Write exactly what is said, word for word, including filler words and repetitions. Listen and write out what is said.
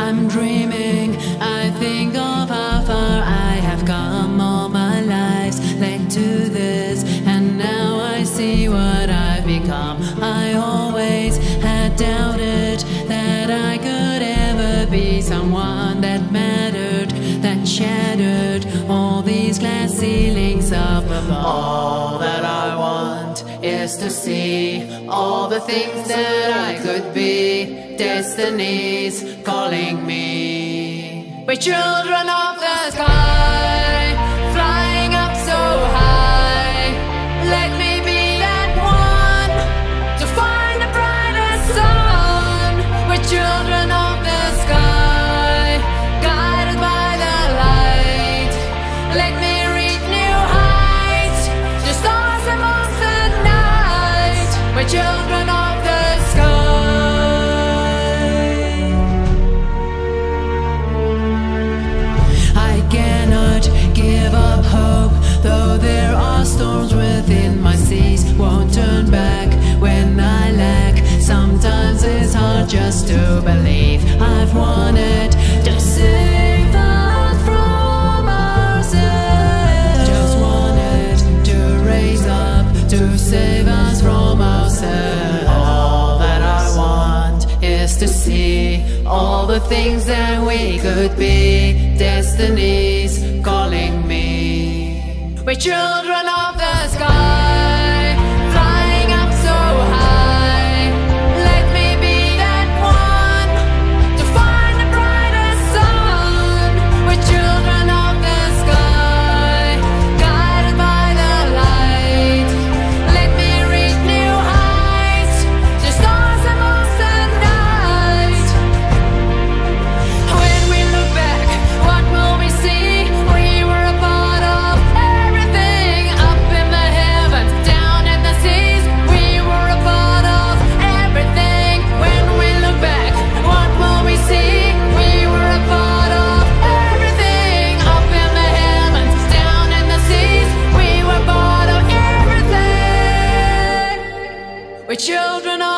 I'm dreaming, I think of how far I have come. All my life's led to this, and now I see what I've become. I always had doubted that I could ever be someone that mattered, that shattered all these glass ceilings up above. All that I want is to see all the things that I could be. Destiny's calling me. We're children of the sky, flying up so high. Let me be that one to find the brightest sun. We're children of the sky, guided by the light. Let me reach new heights, the stars amongst the night. We're children of the sky. Give up hope, though there are storms within my seas. Won't turn back when I lack. Sometimes it's hard just to believe. I've wanted to save us from ourselves. Just wanted to raise up to save us from ourselves. All that I want is to see all the things that we could be. Destiny's calling me. We're children of the sky, flying up so high. Let me be that one to find the brightest sun. We're children of the sky, guided by the light. Let me reach new heights, the stars amongst the night. When we look back, what will we see? We were a part of everything, up in the heavens, down in the seas. We were a part of everything. When we look back, what will we see? We were a part of everything, up in the heavens, down in the seas. We were part of everything. We're children of